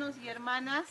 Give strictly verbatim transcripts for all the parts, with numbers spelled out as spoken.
hermanos y hermanas.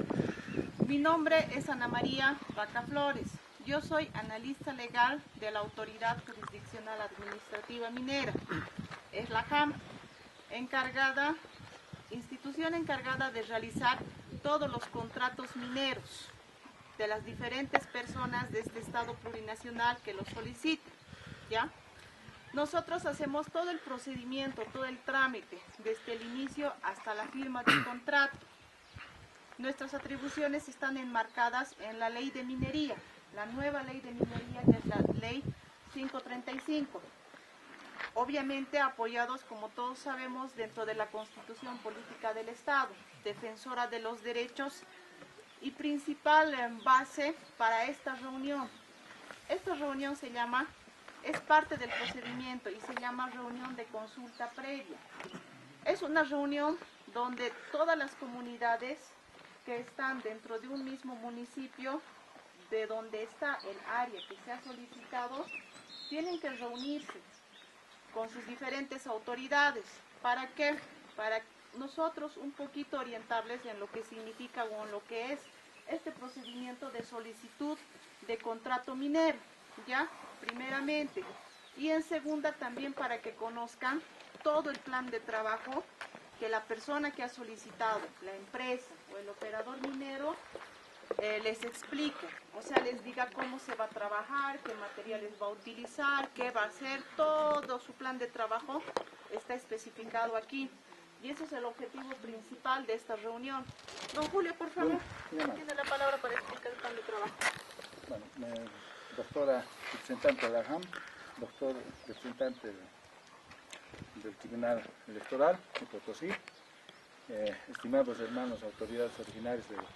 Mi nombre es Ana María Vaca Flores. Yo soy analista legal de la Autoridad Jurisdiccional Administrativa Minera. Es la J A M, encargada, institución encargada de realizar todos los contratos mineros de las diferentes personas de este Estado plurinacional que lo soliciten, ¿ya? Nosotros hacemos todo el procedimiento, todo el trámite, desde el inicio hasta la firma del contrato. Nuestras atribuciones están enmarcadas en la ley de minería, la nueva ley de minería, que es la ley quinientos treinta y cinco. Obviamente apoyados, como todos sabemos, dentro de la Constitución Política del Estado, defensora de los derechos y principal base para esta reunión. Esta reunión se llama, es parte del procedimiento y se llama reunión de consulta previa. Es una reunión donde todas las comunidades que están dentro de un mismo municipio, de donde está el área que se ha solicitado, tienen que reunirse con sus diferentes autoridades. ¿Para qué? Para nosotros un poquito orientarles en lo que significa o en lo que es este procedimiento de solicitud de contrato minero, ¿ya? Primeramente. Y en segunda también para que conozcan todo el plan de trabajo que la persona que ha solicitado, la empresa o el operador minero, eh, les explique, o sea, les diga cómo se va a trabajar, qué materiales va a utilizar, qué va a hacer, todo su plan de trabajo está especificado aquí. Y ese es el objetivo principal de esta reunión. Don Julio, por favor, Bueno, tiene la palabra para explicar el plan de trabajo. Bueno, eh, doctora representante de la J A M, doctor representante del, del Tribunal Electoral de Potosí, eh, estimados hermanos, autoridades originarias de,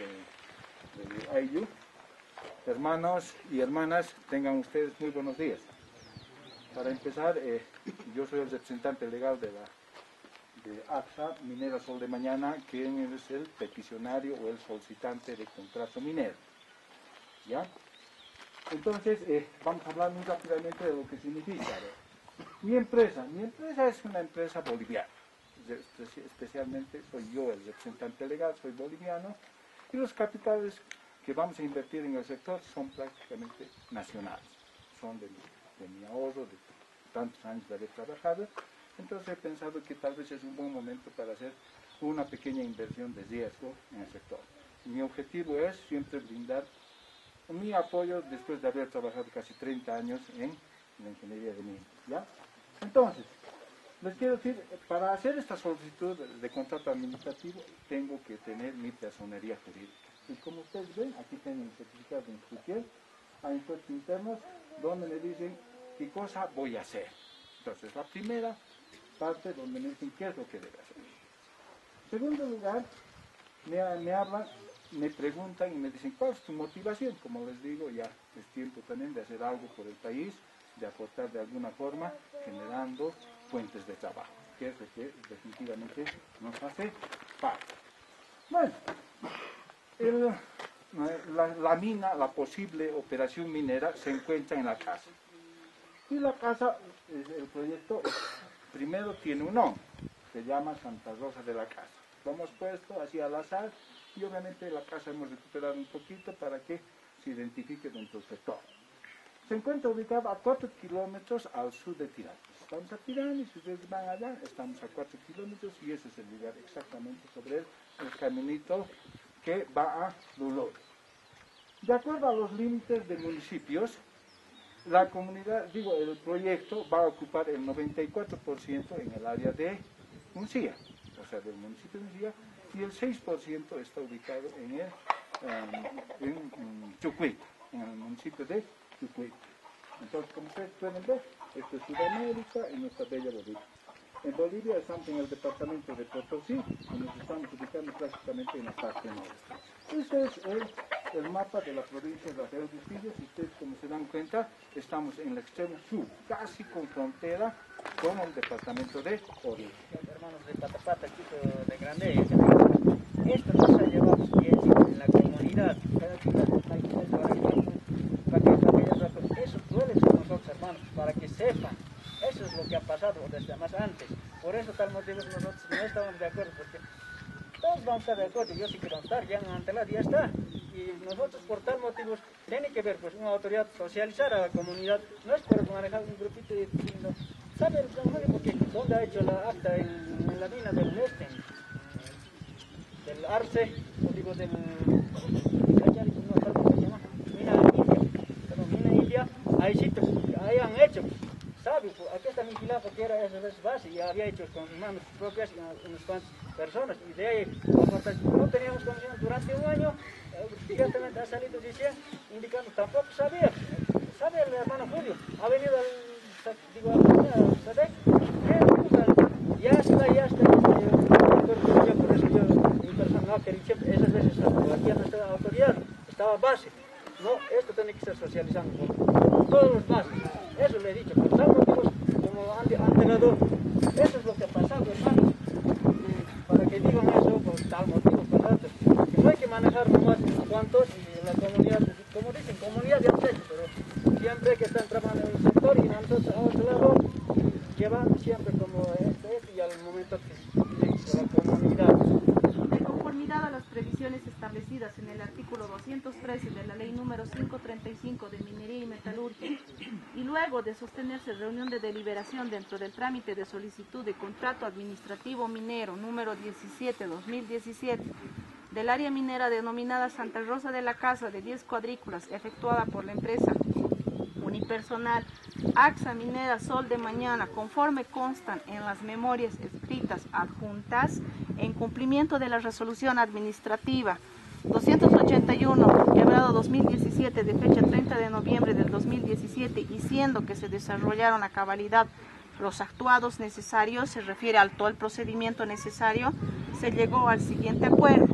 de, de A I U, hermanos y hermanas, tengan ustedes muy buenos días. Para empezar, eh, yo soy el representante legal de la de A X A Minera Sol de Mañana, quien es el peticionario o el solicitante de contrato minero. ¿Ya? Entonces, eh, vamos a hablar muy rápidamente de lo que significa. ¿no? Mi empresa, mi empresa es una empresa boliviana, especialmente soy yo el representante legal, soy boliviano, y los capitales que vamos a invertir en el sector son prácticamente nacionales, son de mi, de mi ahorro, de tantos años de haber trabajado. Entonces he pensado que tal vez es un buen momento para hacer una pequeña inversión de riesgo en el sector. Mi objetivo es siempre brindar mi apoyo después de haber trabajado casi treinta años en la ingeniería de minas, ¿ya? Entonces, les quiero decir, para hacer esta solicitud de, de contrato administrativo tengo que tener mi personería jurídica. Y como ustedes ven, aquí tengo el certificado de inscripción a impuestos internos, donde me dicen qué cosa voy a hacer. Entonces, la primera parte donde me dicen qué es lo que debe hacer. En segundo lugar, me, me hablan, me preguntan y me dicen cuál es tu motivación. Como les digo, ya es tiempo también de hacer algo por el país, de aportar de alguna forma, generando fuentes de trabajo, que es lo que definitivamente nos hace falta. Bueno, el, la, la mina, la posible operación minera se encuentra en la casa. Y la casa, el proyecto, primero tiene un nombre, se llama Santa Rosa de la Casa. Lo hemos puesto así al azar y obviamente la casa hemos recuperado un poquito para que se identifique dentro del sector. Se encuentra ubicada a cuatro kilómetros al sur de Tirán. Estamos a Tirán y si ustedes van allá, estamos a cuatro kilómetros y ese es el lugar exactamente sobre el, el caminito que va a Luló. De acuerdo a los límites de municipios, la comunidad, digo, el proyecto va a ocupar el noventa y cuatro por ciento en el área de Uncía, o sea, del municipio de Uncía, y el seis por ciento está ubicado en el um, en, en Chucuita, en el municipio de Chucuita. Entonces, como ustedes pueden ver, esto es Sudamérica y nuestra bella Bolivia. En Bolivia estamos en el departamento de Potosí y nos estamos ubicando prácticamente en la parte norte. Este es el, el mapa de la provincia de Río de Pillos y ustedes, como se dan cuenta, estamos en el extremo sur, casi con frontera con el departamento de Oriente. Hermanos de Patapata, Quito de Grande, esto nos ha llevado en la comunidad, cada quien para que eso duele a nosotros, hermanos, para que sepan. Eso es lo que ha pasado desde más antes. Por eso tal motivo nosotros no estamos de acuerdo, porque todos vamos a estar de acuerdo, yo sí quiero estar, ya ante la ya está. Y nosotros por tal motivo tiene que ver pues una autoridad socializar a la comunidad, no es por manejar un grupito de sino, ¿sabe el trabajo? Porque dónde ha hecho la acta en, en la mina del este, del Arce, o digo del mina India, perdón, mina India, ahí sí, ahí han hecho. ¿Sabe? Aquí está vigilado porque era esa base y había hecho con manos propias unas cuantas personas y de ahí no teníamos condiciones durante un año, directamente ha salido diciendo, indicando, tampoco sabía, sabe el hermano Julio, ha venido al, digo, al S A D E C, ya está, ya está, yo, por eso yo, mi persona no quería siempre, esas veces aquí en nuestra autoridad estaba base. No, esto tiene que ser socializando con todos los bases. Eso le he dicho, por tal motivos como antenador. Eso es lo que ha pasado, hermano. Y para que digan eso, por tal motivo, por tanto, que no hay que manejar nomás cuantos y la comunidad, como dicen, comunidad ya han hecho, pero siempre que están trabajando en el sector y nosotros a otro lado, llevando siempre como esto, esto y al momento que la comunidad. De conformidad a las previsiones establecidas en el artículo doscientos trece de la ley número quinientos treinta y cinco de minería y metalurgia, y luego de sostenerse reunión de deliberación dentro del trámite de solicitud de contrato administrativo minero número diecisiete barra dos mil diecisiete del área minera denominada Santa Rosa de la Casa de diez cuadrículas, efectuada por la empresa unipersonal AXA Minera Sol de Mañana, conforme constan en las memorias escritas adjuntas, en cumplimiento de la resolución administrativa doscientos ochenta y uno, quebrado dos mil diecisiete, de fecha treinta de noviembre del dos mil diecisiete, y siendo que se desarrollaron a cabalidad los actuados necesarios, se refiere al todo el procedimiento necesario, se llegó al siguiente acuerdo.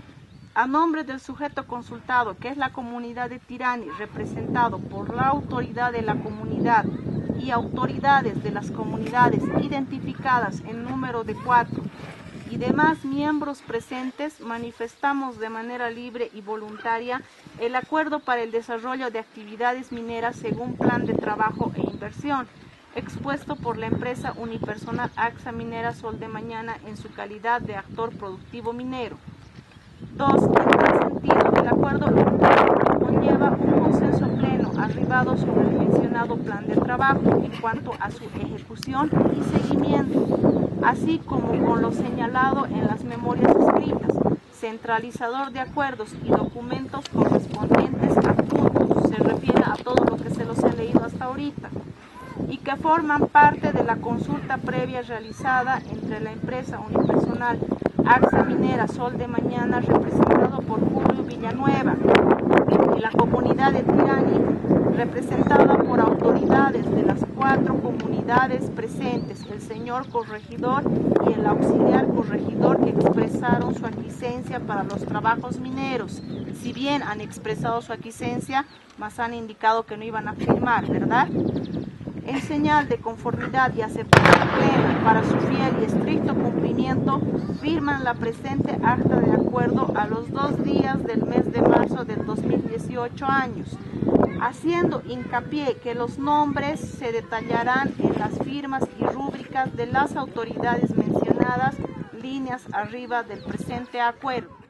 A nombre del sujeto consultado, que es la comunidad de Tirani, representado por la autoridad de la comunidad y autoridades de las comunidades identificadas en número de cuatro, y demás miembros presentes, manifestamos de manera libre y voluntaria el acuerdo para el desarrollo de actividades mineras según plan de trabajo e inversión, expuesto por la empresa unipersonal AXA Minera Sol de Mañana en su calidad de actor productivo minero. Dos. En tal sentido, el acuerdo conlleva un consenso pleno arribado sobre el mencionado plan de trabajo en cuanto a su ejecución y seguimiento, así como con lo señalado en las memorias escritas, centralizador de acuerdos y documentos correspondientes adjuntos, se refiere a todo lo que se los he leído hasta ahorita, y que forman parte de la consulta previa realizada entre la empresa unipersonal AXA Minera Sol de Mañana, representado por Julio Villanueva, y la comunidad de Tirani, representada por autoridades de las cuatro comunidades presentes, el señor corregidor y el auxiliar corregidor, que expresaron su aquiescencia para los trabajos mineros. Si bien han expresado su aquiescencia, mas han indicado que no iban a firmar, ¿verdad? En señal de conformidad y aceptación plena para su fiel y estricto cumplimiento, firman la presente acta de acuerdo a los dos días del mes de marzo del dos mil dieciocho años, haciendo hincapié que los nombres se detallarán en las firmas y rúbricas de las autoridades mencionadas líneas arriba del presente acuerdo.